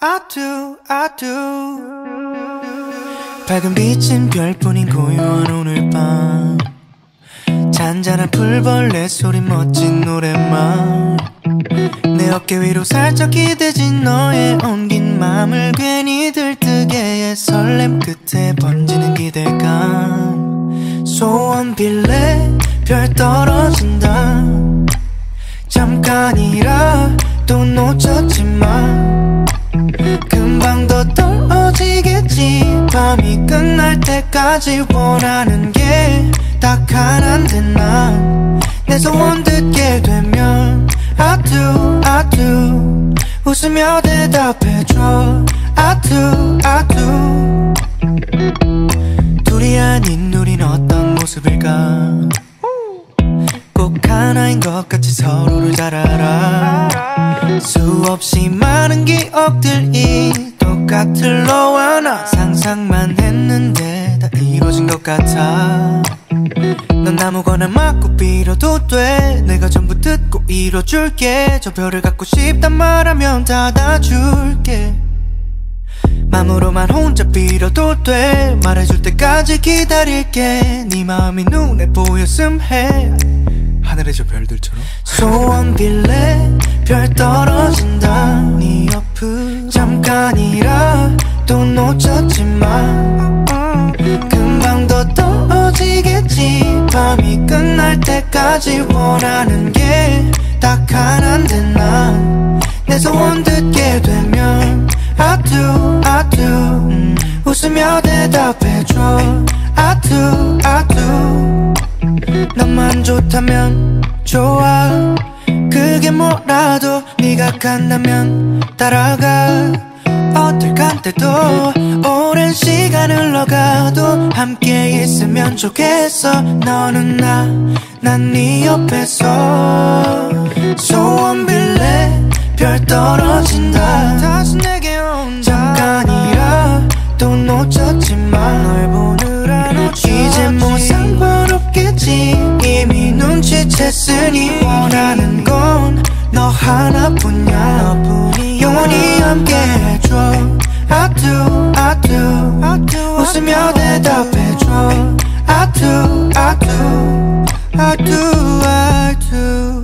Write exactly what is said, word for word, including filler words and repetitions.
I do, I do. 밝은 빛은 별뿐인 고요한 오늘 밤, 잔잔한 풀벌레 소리 멋진 노랫말, 내 어깨 위로 살짝 기대진 너의 엉긴 맘을 괜히 들뜨게 해. 설렘 끝에 번지는 기대감. 소원 빌래 별 떨어진다. 잠깐이라 또 놓쳤지만 금방 더 떨어지겠지. 밤이 끝날 때까지 원하는 게 딱 하나인데 난 내 소원 듣게 되면 I do, I do 웃으며 대답해줘. I do, I do. 둘이 아닌 우린 어떤 모습일까? 꼭 하나인 것 같이 서로를 잘 알아. 수없이 많은 기억들이 똑같을 너와 나. 상상만 했는데 다 이루어진 것 같아. 넌 아무거나 맞고 빌어도 돼. 내가 전부 듣고 이뤄줄게. 저 별을 갖고 싶단 말하면 닫아줄게. 맘으로만 혼자 빌어도 돼. 말해줄 때까지 기다릴게. 네 마음이 눈에 보였음 해. 하늘의 저 별들처럼. 소원 빌래 별 떨어진다. 네 옆을 잠깐이라 또 놓쳤지만 금방 더 떨어지겠지. 밤이 끝날 때까지 원하는 게 딱 하나인데 난 내 소원 듣게 되면 I do, I do 음, 웃으며 대답해줘. I do, I do 너만 좋다면 좋아. 그게 뭐라도 네가 간다면 따라가. 어떨 간때도 오랜 시간 흘러가도 함께 있으면 좋겠어. 너는 나, 난 네 옆에서. 소원 빌래 별 떨어진다. 다시 내게 온다. 잠깐이라 또 놓쳤지만 널 보느라 놓쳤지. 이제 뭐 상관없겠지. 이미 눈치챘으니 원하는 건 너 하나뿐이야. 영원히 함께 해줘. I do, I do, I do 웃으며 대답해줘. I do, I do, I do, I do